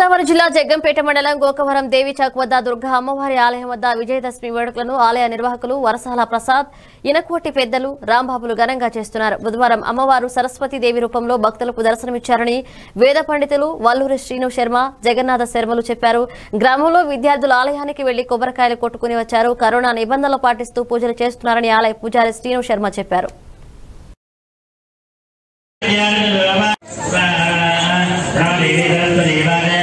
గోదావరి జిల్లా జగ్గంపేట మండలం గోకవరం దేవి చౌక్ వద్ద దుర్గా అమ్మవారి ఆలయం వద్ద విజయదశమి వేడుకలను ఆలయ నిర్వాహకులు వరసాల ప్రసాద్, ఇనకోటి పెద్దలు, రాంబాబులు ఘనంగా చేస్తున్నారు. బుధవారం అమ్మవారు సరస్వతీదేవి రూపంలో భక్తులకు దర్శనమిచ్చారని వేద పండితులు వల్లూరి శ్రీను శర్మ, జగన్నాథ శర్మలు చెప్పారు. గ్రామంలో విద్యార్థులు ఆలయానికి వెళ్లి కొబ్బరికాయలు కొట్టుకుని వచ్చారు. కరోనా నిబంధనలు పాటిస్తూ పూజలు చేస్తున్నారని ఆలయ పూజారి శ్రీను శర్మ చెప్పారు. Radhe Radhe